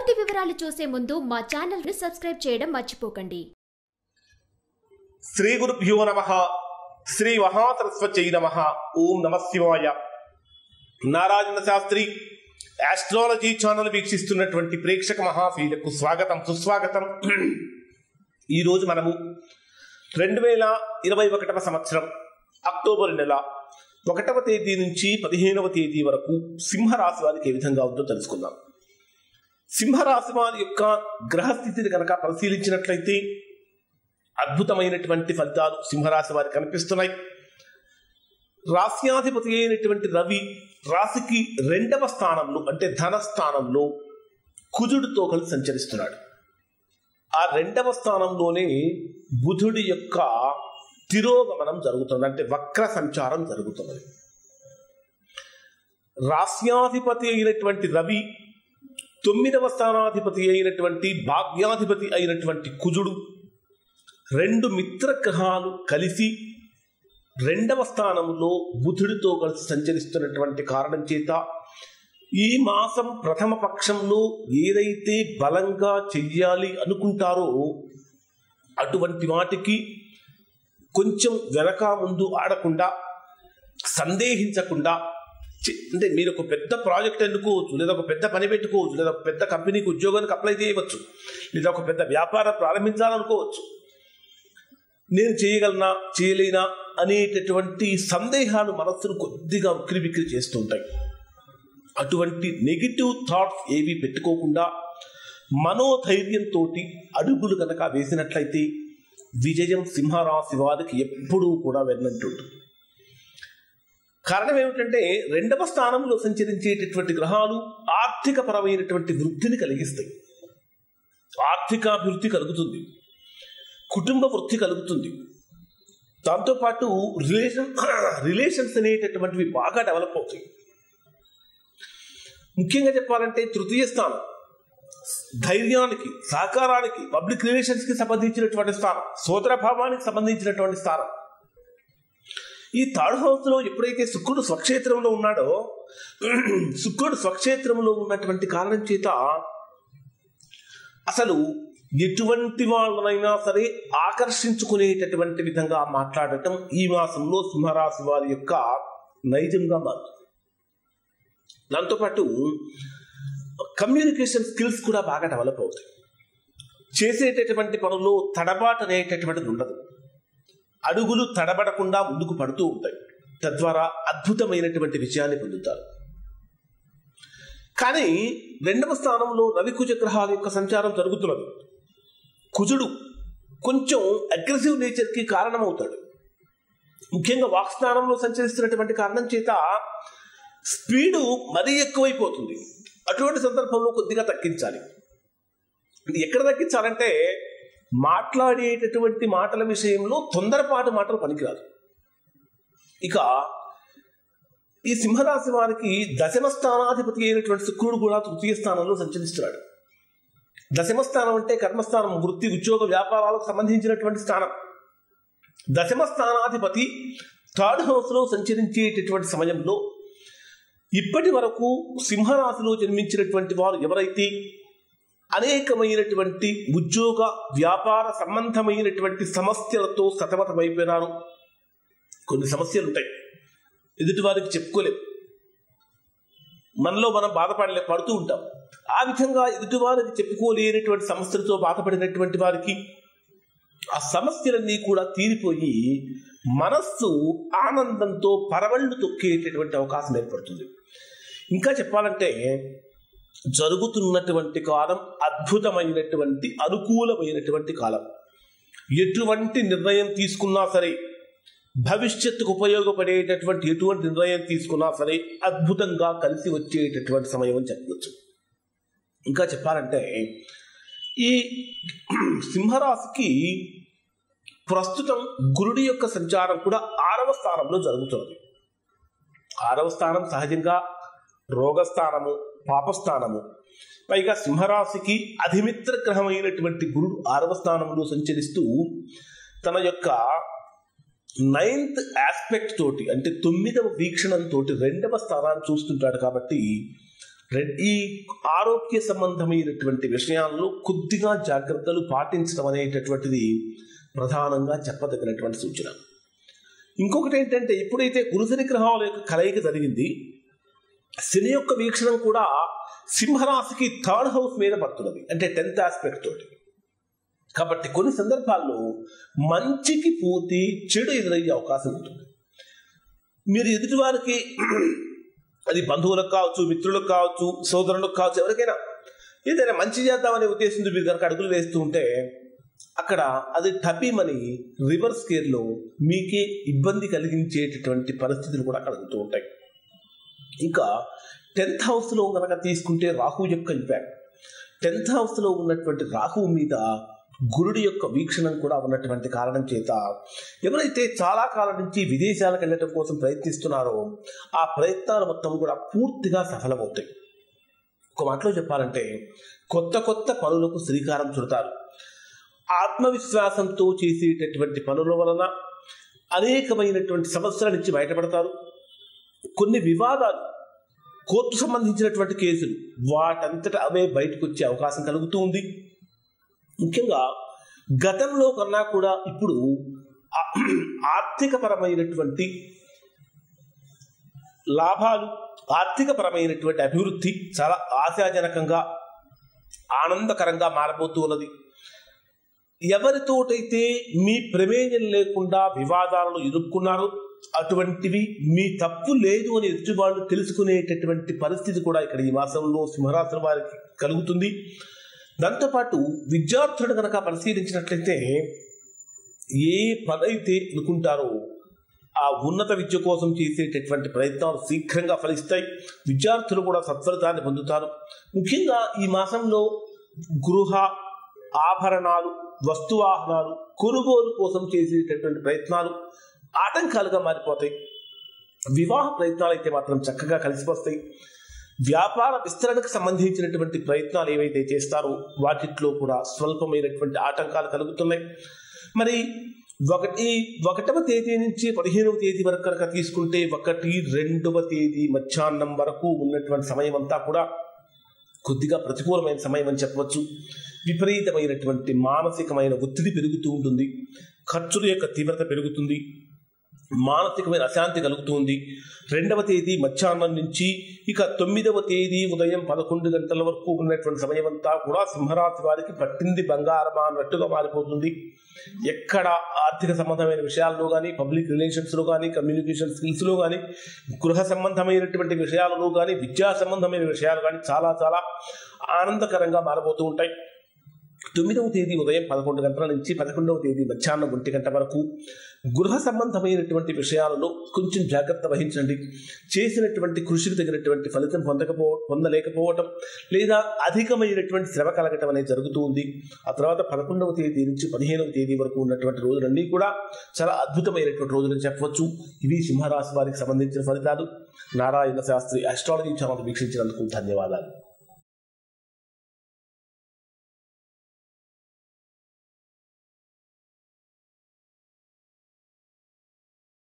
పూర్తి వివరాలు చూసే ముందు మా ఛానల్ ని సబ్స్క్రైబ్ చేయడం మర్చిపోకండి. శ్రీ గురుభ్యో నమః. శ్రీ మహాసరస్వత్యై నమః. ఓం నమః శివాయ. నారాయణ శాస్త్రి ఆస్ట్రాలజీ ఛానల్ వీక్షిస్తున్నటువంటి ప్రేక్షక మహాశీలకు స్వాగతం, సుస్వాగతం. ఈరోజు మనము 2021వ సంవత్సరం అక్టోబర్ నెల 1వ తేదీ నుంచి 15వ తేదీ వరకు సింహరాశి వారికి ఏ విధంగా ఉందో తెలుసుకుందాం. సింహరాశి వారి యొక్క గ్రహస్థితిని కనుక పరిశీలించినట్లయితే అద్భుతమైనటువంటి ఫలితాలు సింహరాశి వారికి కనిపిస్తున్నాయి. రాశ్యాధిపతి అయినటువంటి రవి రాశికి 2వ స్థానంలో అంటే ధనస్థానంలో కుజుడితో కలిసి సంచరిస్తున్నాడు. ఆ 2వ స్థానంలోనే బుధుడి యొక్క తిరోగమనం జరుగుతుంది, అంటే వక్ర సంచారం జరుగుతున్నది. రాశ్యాధిపతి అయినటువంటి రవి 9వ స్థానాధిపతి అయినటువంటి భాగ్యాధిపతి అయినటువంటి కుజుడు 2 మిత్రగ్రహాలు కలిసి 2వ స్థానంలో బుధుడితో కలిసి సంచరిస్తున్నటువంటి కారణం చేత ఈ మాసం ప్రథమ పక్షంలో ఏదైతే బలంగా చెయ్యాలి అనుకుంటారో అటువంటి వాటికి కొంచెం వెనక ముందు ఆడకుండా, సందేహించకుండా, అంటే మీరు ఒక పెద్ద ప్రాజెక్ట్ ఎన్నుకోవచ్చు, లేదా ఒక పెద్ద పని పెట్టుకోవచ్చు, లేదా ఒక పెద్ద కంపెనీకి ఉద్యోగానికి అప్లై చేయవచ్చు, లేదా ఒక పెద్ద వ్యాపారం ప్రారంభించాలనుకోవచ్చు. నేను చేయగలనా చేయలేనా అనేటటువంటి సందేహాలు మనస్సును కొద్దిగా ఉక్కిరిబిక్కిరి చేస్తుంటాయి. అటువంటి నెగిటివ్ థాట్స్ ఏవి పెట్టుకోకుండా మనోధైర్యంతో అడుగులు కనుక వేసినట్లయితే విజయం సింహరాశి వారికి ఎప్పుడూ కూడా వెన్నంటుంది. కారణం ఏమిటంటే 2వ స్థానంలో సంచరించేటటువంటి గ్రహాలు ఆర్థిక పరమైనటువంటి వృద్ధిని కలిగిస్తాయి. ఆర్థికాభివృద్ధి కలుగుతుంది, కుటుంబ వృద్ధి కలుగుతుంది. దాంతోపాటు రిలేషన్స్ అనేటటువంటివి బాగా డెవలప్ అవుతాయి. ముఖ్యంగా చెప్పాలంటే 3వ స్థానం ధైర్యానికి, సహకారానికి, పబ్లిక్ రిలేషన్స్కి సంబంధించినటువంటి స్థానం, సోదరభావానికి సంబంధించినటువంటి స్థానం. ఈ 3rd హౌస్లో ఎప్పుడైతే శుక్రుడు స్వక్షేత్రంలో ఉన్నాడో, శుక్రుడు స్వక్షేత్రంలో ఉన్నటువంటి కారణం చేత అసలు ఎటువంటి వాళ్ళనైనా సరే ఆకర్షించుకునేటటువంటి విధంగా మాట్లాడటం ఈ మాసంలో సింహరాశి వారి యొక్క నైజంగా మారుతుంది. దాంతోపాటు కమ్యూనికేషన్ స్కిల్స్ కూడా బాగా డెవలప్ అవుతాయి. చేసేటటువంటి పనుల్లో తడబాటు అనేటటువంటిది ఉండదు. అడుగులు తడబడకుండా ముందుకు పడుతూ ఉంటాయి. తద్వారా అద్భుతమైనటువంటి విజయాన్ని పొందుతారు. కానీ 2వ స్థానంలో రవికుజ గ్రహాల యొక్క సంచారం జరుగుతున్నది. కుజుడు కొంచెం అగ్రెసివ్ నేచర్కి కారణమవుతాడు. ముఖ్యంగా వాక్స్థానంలో సంచరిస్తున్నటువంటి కారణం చేత స్పీడు మరీ ఎక్కువైపోతుంది. అటువంటి సందర్భంలో కొద్దిగా తగ్గించాలి. ఎక్కడ తగ్గించాలంటే మాట్లాడేటటువంటి మాటల విషయంలో తొందరపాటు మాటలు పనికిరాదు. ఇక ఈ సింహరాశి వారికి 10వ స్థానాధిపతి అయినటువంటి శుక్రుడు కూడా 3వ స్థానంలో సంచరిస్తున్నాడు. 10వ స్థానం అంటే కర్మస్థానం, వృత్తి, ఉద్యోగ, వ్యాపారాలకు సంబంధించినటువంటి స్థానం. 10వ స్థానాధిపతి 3rd హౌస్లో సంచరించేటటువంటి సమయంలో ఇప్పటి వరకు సింహరాశిలో జన్మించినటువంటి వారు ఎవరైతే అనేకమైనటువంటి ఉద్యోగ, వ్యాపార సంబంధమైనటువంటి సమస్యలతో సతమతమైపోయినారు. కొన్ని సమస్యలు ఉంటాయి, ఎదుటి వారికి చెప్పుకోలేము, మనలో మనం పడుతూ ఉంటాం. ఆ విధంగా ఎదుటివారికి చెప్పుకోలేనటువంటి సమస్యలతో బాధపడినటువంటి వారికి ఆ సమస్యలన్నీ కూడా తీరిపోయి మనస్సు ఆనందంతో పరవళ్ళు తొక్కేటటువంటి అవకాశం ఏర్పడుతుంది. ఇంకా చెప్పాలంటే జరుగుతున్నటువంటి కాలం అద్భుతమైనటువంటి అనుకూలమైనటువంటి కాలం. ఎటువంటి నిర్ణయం తీసుకున్నా సరే, భవిష్యత్తుకు ఉపయోగపడేటటువంటి ఎటువంటి నిర్ణయం తీసుకున్నా సరే అద్భుతంగా కలిసి వచ్చేటటువంటి సమయం అని చెప్పవచ్చు. ఇంకా చెప్పాలంటే ఈ సింహరాశికి ప్రస్తుతం గురుడి యొక్క సంచారం కూడా 6వ స్థానంలో జరుగుతుంది. 6వ స్థానం సహజంగా రోగస్థానము, పాపస్థానము. పైగా సింహరాశికి అధిమిత్ర గ్రహమైనటువంటి గురుడు 6వ స్థానంలో సంచరిస్తూ తన యొక్క 9th ఆస్పెక్ట్ తోటి, అంటే 9వ వీక్షణంతో 2వ స్థానాన్ని చూస్తుంటాడు. కాబట్టి ఈ ఆరోగ్య సంబంధమైనటువంటి విషయాల్లో కొద్దిగా జాగ్రత్తలు పాటించడం అనేటటువంటిది ప్రధానంగా చెప్పదగినటువంటి సూచన. ఇంకొకటి ఏంటంటే, ఎప్పుడైతే గురుశని గ్రహాల యొక్క కలయిక జరిగింది, శని యొక్క వీక్షణం కూడా సింహరాశికి 3rd హౌస్ మీద పడుతున్నది, అంటే 10th ఆస్పెక్ట్ తోటి. కాబట్టి కొన్ని సందర్భాల్లో మంచికి పోతే చెడు ఎదురయ్యే అవకాశం ఉంటుంది. మీరు ఎదుటివారికి, అది బంధువులకు కావచ్చు, మిత్రులకు కావచ్చు, సోదరులకు కావచ్చు, ఎవరికైనా ఏదైనా మంచి చేద్దామనే ఉద్దేశంతో మీరు కనుక అడుగులు వేస్తూ ఉంటే అక్కడ అది టపీమని రివర్స్ కేర్లో మీకే ఇబ్బంది కలిగించేటటువంటి పరిస్థితులు కూడా కలుగుతూ ఉంటాయి. ఇంకా 10th హౌస్లో కనుక తీసుకుంటే రాహు యొక్క ఇంపాక్ట్, 10th హౌస్లో ఉన్నటువంటి రాహువు మీద గురుడి యొక్క వీక్షణం కూడా ఉన్నటువంటి కారణం చేత ఎవరైతే చాలా కాలం నుంచి విదేశాలకు వెళ్ళటం కోసం ప్రయత్నిస్తున్నారో ఆ ప్రయత్నాలు మొత్తం కూడా పూర్తిగా సఫలమవుతాయి. ఒక మాటలో చెప్పాలంటే, కొత్త కొత్త పనులకు శ్రీకారం చుడతారు. ఆత్మవిశ్వాసంతో చేసేటటువంటి పనుల వలన అనేకమైనటువంటి సమస్యల నుంచి బయటపడతారు. కొన్ని వివాదాలు, కోర్టు సంబంధించినటువంటి కేసులు, వాటంతట అవే బయటకు వచ్చే అవకాశం కలుగుతూ ఉంది. ముఖ్యంగా గతంలో కన్నా కూడా ఇప్పుడు ఆర్థికపరమైనటువంటి లాభాలు, ఆర్థికపరమైనటువంటి అభివృద్ధి చాలా ఆశాజనకంగా, ఆనందకరంగా మారబోతూ ఉన్నది. ఎవరితోటైతే మీ ప్రమేయం లేకుండా వివాదాలను ఎదుర్కొన్నారో అటువంటివి మీ తప్పు లేదు అని ఎదుటి వాళ్ళు తెలుసుకునేటటువంటి పరిస్థితి కూడా ఇక్కడ ఈ మాసంలో సింహరాశి వారికి కలుగుతుంది. దాంతోపాటు విద్యార్థులను కనుక పరిశీలించినట్లయితే ఏ పదైతే అనుకుంటారో ఆ ఉన్నత విద్య కోసం చేసేటటువంటి ప్రయత్నాలు శీఘ్రంగా ఫలిస్తాయి. విద్యార్థులు కూడా సత్ఫలితాన్ని పొందుతారు. ముఖ్యంగా ఈ మాసంలో గృహ, ఆభరణాలు, వస్తువాహనాలు కొనుగోలు కోసం చేసేటటువంటి ప్రయత్నాలు ఆటంకాలుగా మారిపోతాయి. వివాహ ప్రయత్నాలు అయితే మాత్రం చక్కగా కలిసి వస్తాయి. వ్యాపార విస్తరణకు సంబంధించినటువంటి ప్రయత్నాలు ఏవైతే చేస్తారో వాటిలో కూడా స్వల్పమైనటువంటి ఆటంకాలు కలుగుతున్నాయి. మరి 1వ తేదీ నుంచి 15వ తేదీ వరకు కనుక తీసుకుంటే 1-2వ తేదీ మధ్యాహ్నం వరకు ఉన్నటువంటి సమయం అంతా కూడా కొద్దిగా ప్రతికూలమైన సమయం అని చెప్పవచ్చు. విపరీతమైనటువంటి మానసికమైన ఒత్తిడి పెరుగుతూ ఉంటుంది. ఖర్చుల యొక్క తీవ్రత పెరుగుతుంది. మానసికమైన అశాంతి కలుగుతుంది. 2వ తేదీ మధ్యాహ్నం నుంచి ఇక 9వ తేదీ ఉదయం 11 గంటల వరకు ఉన్నటువంటి సమయం అంతా కూడా సింహరాశి వారికి పట్టింది బంగారమా అన్నట్టుగా మారిపోతుంది. ఎక్కడ ఆర్థిక సంబంధమైన విషయాల్లో కానీ, పబ్లిక్ రిలేషన్స్లో కానీ, కమ్యూనికేషన్ స్కిల్స్లో కానీ, గృహ సంబంధమైనటువంటి విషయాలలో కానీ, విద్యా సంబంధమైన విషయాలు కానీ చాలా చాలా ఆనందకరంగా మారబోతూ ఉంటాయి. 9వ తేదీ ఉదయం 11 గంటల నుంచి 11వ తేదీ మధ్యాహ్నం 1 గంట వరకు గృహ సంబంధమైనటువంటి విషయాలలో కొంచెం జాగ్రత్త వహించండి. చేసినటువంటి కృషికి తగినటువంటి ఫలితం పొందలేకపోవటం లేదా అధికమైనటువంటి శ్రమ కలగటం అనేది జరుగుతూ ఉంది. ఆ తర్వాత 11వ తేదీ నుంచి 15వ తేదీ వరకు ఉన్నటువంటి రోజులన్నీ కూడా చాలా అద్భుతమైనటువంటి రోజులని చెప్పవచ్చు. ఇవి సింహరాశి వారికి సంబంధించిన ఫలితాలు. నారాయణ శాస్త్రి ఆస్ట్రాలజీ ఛానల్ వీక్షించినందుకు ధన్యవాదాలు.